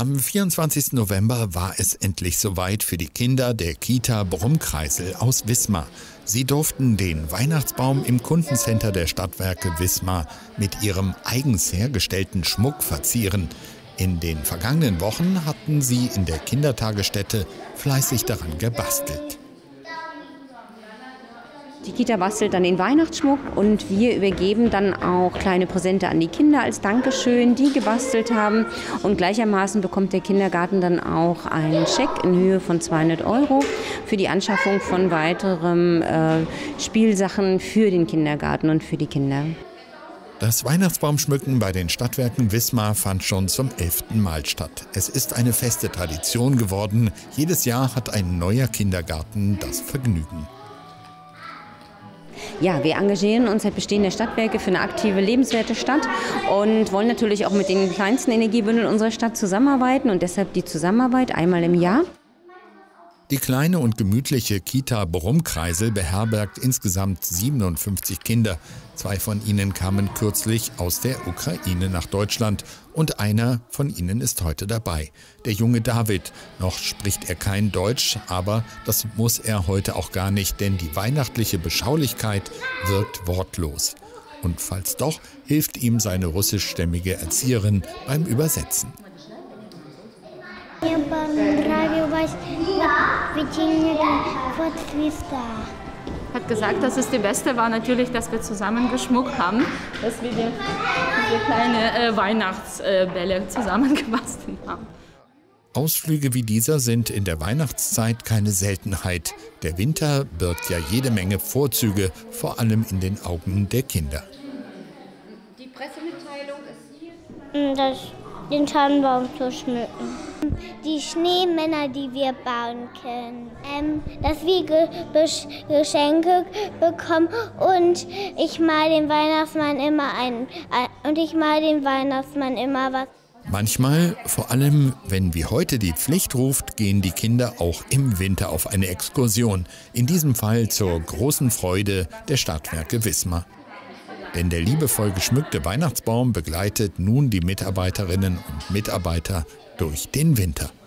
Am 24. November war es endlich soweit für die Kinder der Kita Brummkreisel aus Wismar. Sie durften den Weihnachtsbaum im Kundencenter der Stadtwerke Wismar mit ihrem eigens hergestellten Schmuck verzieren. In den vergangenen Wochen hatten sie in der Kindertagesstätte fleißig daran gebastelt. Die Kita bastelt dann den Weihnachtsschmuck und wir übergeben dann auch kleine Präsente an die Kinder als Dankeschön, die gebastelt haben. Und gleichermaßen bekommt der Kindergarten dann auch einen Scheck in Höhe von 200 € für die Anschaffung von weiteren Spielsachen für den Kindergarten und für die Kinder. Das Weihnachtsbaumschmücken bei den Stadtwerken Wismar fand schon zum 11. Mal statt. Es ist eine feste Tradition geworden. Jedes Jahr hat ein neuer Kindergarten das Vergnügen. Ja, wir engagieren uns als bestehende Stadtwerke für eine aktive, lebenswerte Stadt und wollen natürlich auch mit den kleinsten Energiebündeln unserer Stadt zusammenarbeiten und deshalb die Zusammenarbeit einmal im Jahr. Die kleine und gemütliche Kita Brummkreisel beherbergt insgesamt 57 Kinder. 2 von ihnen kamen kürzlich aus der Ukraine nach Deutschland und einer von ihnen ist heute dabei. Der junge David. Noch spricht er kein Deutsch, aber das muss er heute auch gar nicht, denn die weihnachtliche Beschaulichkeit wirkt wortlos. Und falls doch, hilft ihm seine russischstämmige Erzieherin beim Übersetzen. Hat gesagt, dass es die Beste war natürlich, dass wir zusammen geschmuckt haben, dass wir diese kleine Weihnachtsbälle zusammen gebastelt haben. Ausflüge wie dieser sind in der Weihnachtszeit keine Seltenheit. Der Winter birgt ja jede Menge Vorzüge, vor allem in den Augen der Kinder. Die Pressemitteilung ist hier. Den Tannenbaum zu schmücken. Die Schneemänner, die wir bauen können. Dass wir Geschenke bekommen und ich mal dem Weihnachtsmann immer was. Manchmal, vor allem wenn wie heute die Pflicht ruft, gehen die Kinder auch im Winter auf eine Exkursion. In diesem Fall zur großen Freude der Stadtwerke Wismar. Denn der liebevoll geschmückte Weihnachtsbaum begleitet nun die Mitarbeiterinnen und Mitarbeiter durch den Winter.